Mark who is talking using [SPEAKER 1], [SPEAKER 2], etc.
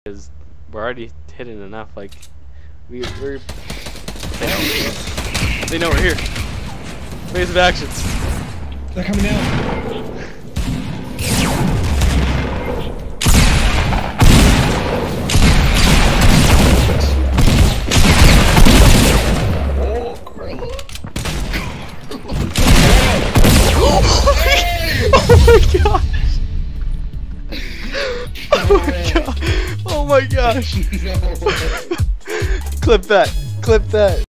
[SPEAKER 1] because we're already hidden enough. Like we're they know we're here. Phase of actions.
[SPEAKER 2] They're coming down.
[SPEAKER 1] Oh my gosh! Oh my gosh! Clip that! Clip that!